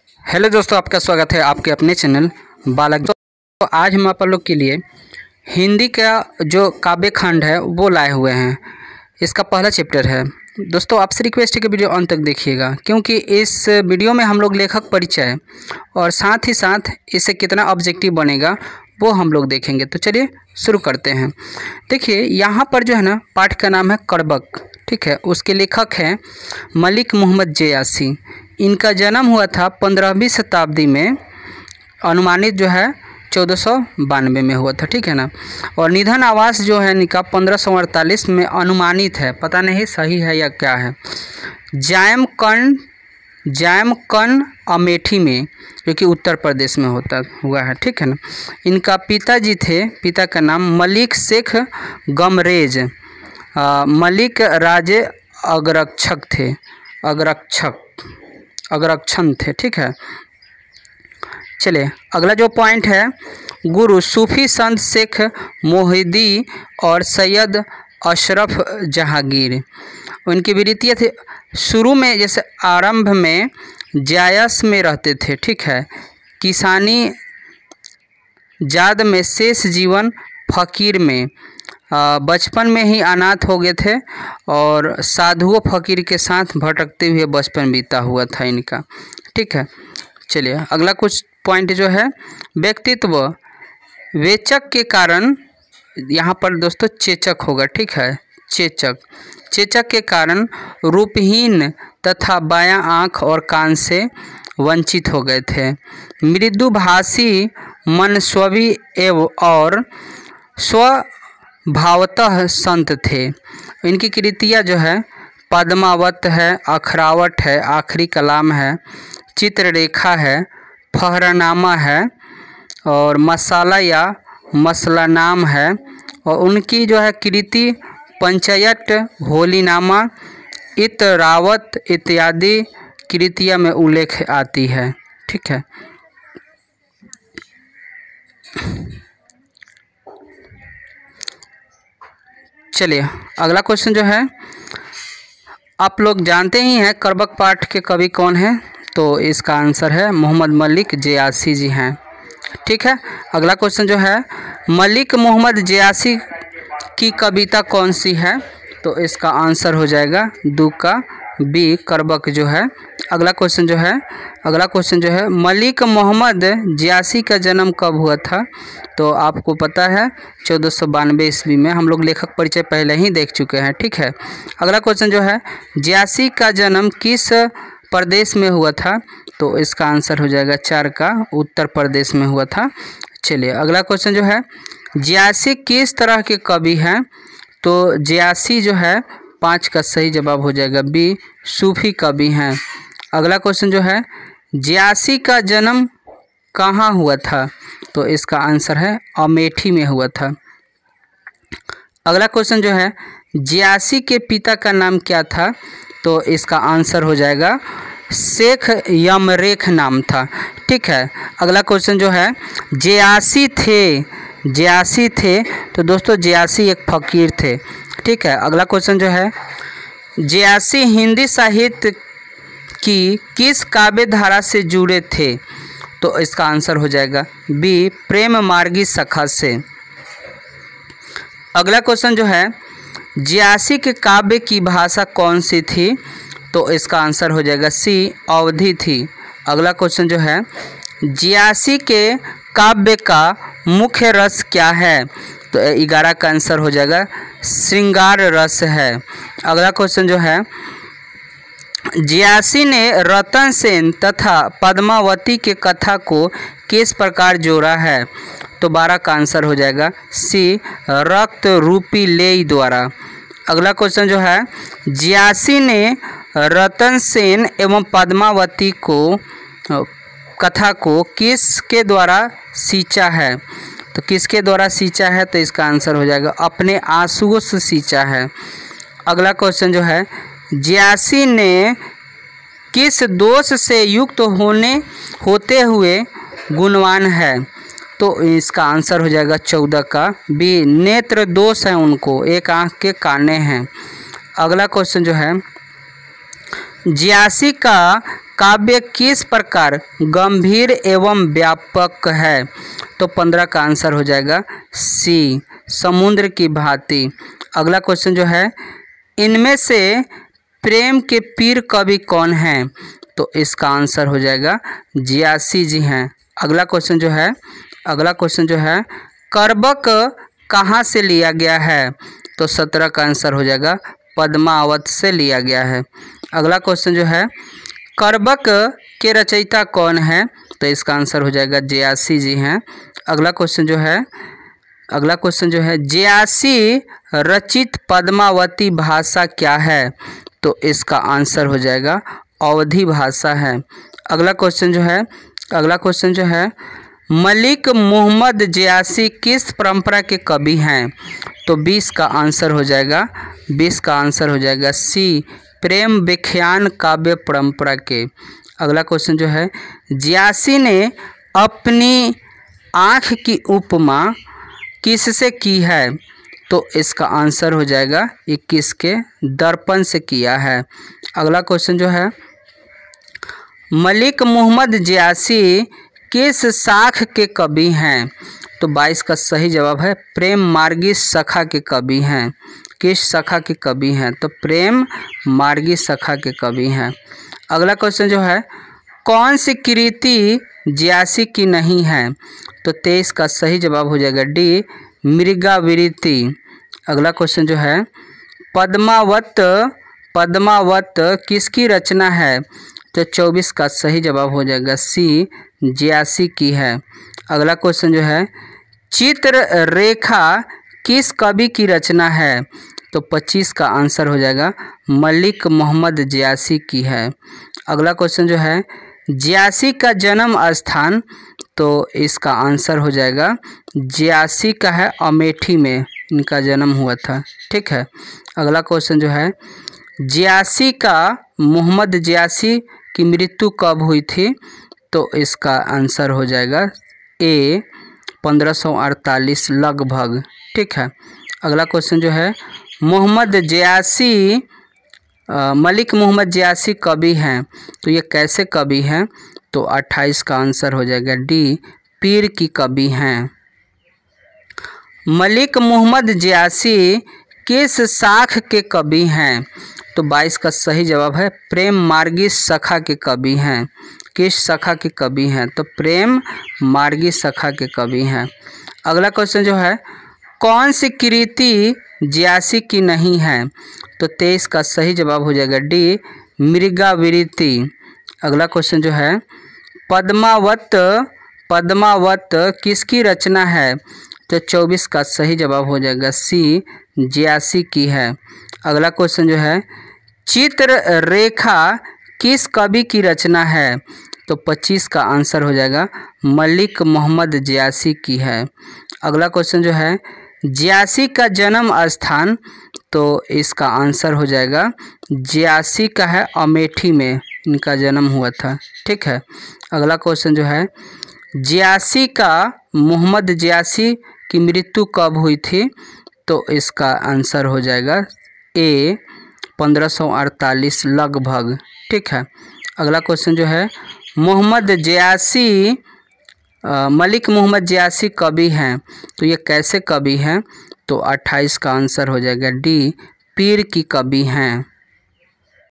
Hello दोस्तों, आपका स्वागत है आपके अपने चैनल बालक। तो आज हम आप लोग के लिए हिंदी का जो काव्य खंड है वो लाए हुए हैं। इसका पहला चैप्टर है। दोस्तों आपसे रिक्वेस्ट है कि वीडियो अंत तक देखिएगा, क्योंकि इस वीडियो में हम लोग लेखक परिचय और साथ ही साथ इससे कितना ऑब्जेक्टिव बनेगा वो हम लोग देखेंगे। तो चलिए शुरू करते हैं। देखिए यहाँ पर जो है ना, पाठ का नाम है कड़बक, ठीक है। उसके लेखक हैं मलिक मोहम्मद जयासी। इनका जन्म हुआ था 15वीं शताब्दी में, अनुमानित जो है 1492 में हुआ था, ठीक है ना। और निधन आवास जो है इनका 1548 में अनुमानित है, पता नहीं सही है या क्या है। जायमकन अमेठी में, जो कि उत्तर प्रदेश में हुआ है, ठीक है ना। इनका पिताजी थे, पिता का नाम मलिक शेख गमरेज मलिक राजे अग्रक्षण थे, ठीक है। चलिए अगला जो पॉइंट है, गुरु सूफी संत शेख मोहिदी और सैयद अशरफ जहांगीर। उनकी विरितियाँ थी, शुरू में जैसे आरंभ में जायस में रहते थे, ठीक है। किसानी जाद में, शेष जीवन फकीर में, बचपन में ही अनाथ हो गए थे और साधुओं फकीर के साथ भटकते हुए बचपन बीता हुआ था इनका, ठीक है। चलिए अगला कुछ पॉइंट जो है, व्यक्तित्व वेचक के कारण, यहाँ पर दोस्तों चेचक होगा, ठीक है। चेचक के कारण रूपहीन तथा बायां आँख और कान से वंचित हो गए थे। मृदुभाषी, मनस्वी एवं और स्वभावतः संत थे। इनकी कृतियाँ जो है पद्मावत है, अखरावट है, आखिरी कलाम है, चित्ररेखा है, फहरानामा है और मसाला या मसलानाम है। और उनकी जो है कृति पंचायत, होलीनामा, इतरावत इत्यादि कृतियाँ में उल्लेख आती है, ठीक है। चलिए अगला क्वेश्चन जो है, आप लोग जानते ही हैं कड़बक पाठ के कवि कौन हैं, तो इसका आंसर है मोहम्मद मलिक जयासी जी हैं, ठीक है। अगला क्वेश्चन जो है, मलिक मोहम्मद जयासी की कविता कौन सी है, तो इसका आंसर हो जाएगा दू का बी, कड़बक जो है। अगला क्वेश्चन जो है, मलिक मोहम्मद जयासी का जन्म कब हुआ था, तो आपको पता है 1492 ईस्वी में। हम लोग लेखक परिचय पहले ही देख चुके हैं, ठीक है। अगला क्वेश्चन जो है, जयासी का जन्म किस प्रदेश में हुआ था, तो इसका आंसर हो जाएगा 4 का उत्तर प्रदेश में हुआ था। चलिए अगला क्वेश्चन जो है, जयासी किस तरह के कवि हैं, तो जयासी जो है 5 का सही जवाब हो जाएगा बी, सूफी कवि हैं। अगला क्वेश्चन जो है, जयासी का जन्म कहाँ हुआ था, तो इसका आंसर है अमेठी में हुआ था। अगला क्वेश्चन जो है, जयासी के पिता का नाम क्या था, तो इसका आंसर हो जाएगा शेख यमरेख नाम था, ठीक है। अगला क्वेश्चन जो है, जयासी थे, तो दोस्तों जयासी एक फकीर थे, ठीक है। अगला क्वेश्चन जो है, जयासी हिंदी साहित्य की किस काव्य धारा से जुड़े थे, तो इसका आंसर हो जाएगा बी, प्रेम मार्गी सखा से। अगला क्वेश्चन जो है, जयासी के काव्य की भाषा कौन सी थी, तो इसका आंसर हो जाएगा सी, अवधी थी। अगला क्वेश्चन जो है, जयासी के काव्य का मुख्य रस क्या है, तो 11 का आंसर हो जाएगा श्रृंगार रस है। अगला क्वेश्चन जो है, जयासी ने रतन सेन तथा पद्मावती के कथा को किस प्रकार जोड़ा है, तो 12 का आंसर हो जाएगा सी, रक्त रूपी लेई द्वारा। अगला क्वेश्चन जो है, जयासी ने रतन सेन एवं पद्मावती को कथा को किसके द्वारा सींचा है, तो किसके द्वारा सींचा है, तो इसका आंसर हो जाएगा अपने आंसुओं से सींचा है। अगला क्वेश्चन जो है, जयासी ने किस दोष से युक्त होते हुए गुणवान है, तो इसका आंसर हो जाएगा 14 का बी, नेत्र दोष है उनको, एक आँख के काने हैं। अगला क्वेश्चन जो है, जयासी का काव्य किस प्रकार गंभीर एवं व्यापक है? तो 15 का आंसर हो जाएगा सी, समुद्र की भांति। अगला क्वेश्चन जो है, इनमें से प्रेम के पीर कवि कौन हैं? तो इसका आंसर हो जाएगा जियासी जी हैं। अगला क्वेश्चन जो है कर्बक कहाँ से लिया गया है? तो 17 का आंसर हो जाएगा पद्मावत से लिया गया है। अगला क्वेश्चन जो है, कर्बक के रचयिता कौन है? तो इसका आंसर हो जाएगा जियासी जी हैं। अगला क्वेश्चन जो है जियासी रचित पद्मावती भाषा क्या है? तो इसका आंसर हो जाएगा अवधी भाषा है। अगला क्वेश्चन जो है मलिक मोहम्मद जियासी किस परंपरा के कवि हैं? तो 20 का आंसर हो जाएगा सी, प्रेम व्याख्यान काव्य परंपरा के। अगला क्वेश्चन जो है, जियासी ने अपनी आँख की उपमा किससे की है? तो इसका आंसर हो जाएगा 21 के दर्पण से किया है। अगला क्वेश्चन जो है, मलिक मोहम्मद जियासी किस शाख के कवि हैं? तो 22 का सही जवाब है प्रेम मार्गी शाखा के कवि हैं। किस शाखा के कवि हैं? तो प्रेम मार्गी शाखा के कवि हैं। अगला क्वेश्चन जो है, कौन सी कृति जियासी की नहीं है? तो 23 का सही जवाब हो जाएगा डी, मृगावृत्ति। अगला क्वेश्चन जो है, पद्मावत किसकी रचना है? तो 24 का सही जवाब हो जाएगा सी, जियासी की है। अगला क्वेश्चन जो है, चित्ररेखा किस कवि की रचना है? तो 25 का आंसर हो जाएगा मलिक मोहम्मद जियासी की है। अगला क्वेश्चन जो है, जियासी का जन्म स्थान? तो इसका आंसर हो जाएगा जियासी का है अमेठी में इनका जन्म हुआ था। ठीक है। अगला क्वेश्चन जो है, मोहम्मद जियासी की मृत्यु कब हुई थी? तो इसका आंसर हो जाएगा ए, 1548 लगभग। ठीक है। अगला क्वेश्चन जो है, मलिक मोहम्मद जियासी कवि हैं, तो ये कैसे कवि हैं? तो 28 का आंसर हो जाएगा डी, पीर की कवि हैं। मलिक मोहम्मद जियासी किस शाख के कवि हैं? तो 22 का सही जवाब है प्रेम मार्गी शाखा के कवि हैं। किस शाखा के कवि हैं? तो प्रेम मार्गी शाखा के कवि हैं। अगला क्वेश्चन जो है, कौन सी कृति जियासी की नहीं है? तो 23 का सही जवाब हो जाएगा डी, मृगावृत्ति। अगला क्वेश्चन जो है, पद्मावत किसकी रचना है? तो 24 का सही जवाब हो जाएगा सी, जियासी की है। अगला क्वेश्चन जो है, चित्ररेखा किस कवि की रचना है? तो 25 का आंसर हो जाएगा मलिक मोहम्मद जियासी की है। अगला क्वेश्चन जो है, जियासी का जन्म स्थान? तो इसका आंसर हो जाएगा जियासी का है अमेठी में इनका जन्म हुआ था। ठीक है। अगला क्वेश्चन जो है, मोहम्मद जियासी की मृत्यु कब हुई थी? तो इसका आंसर हो जाएगा ए, 1548 लगभग। ठीक है। अगला क्वेश्चन जो है, मलिक मोहम्मद जियासी कवि हैं, तो ये कैसे कवि हैं? तो 28 का आंसर हो जाएगा डी, पीर की कवि हैं।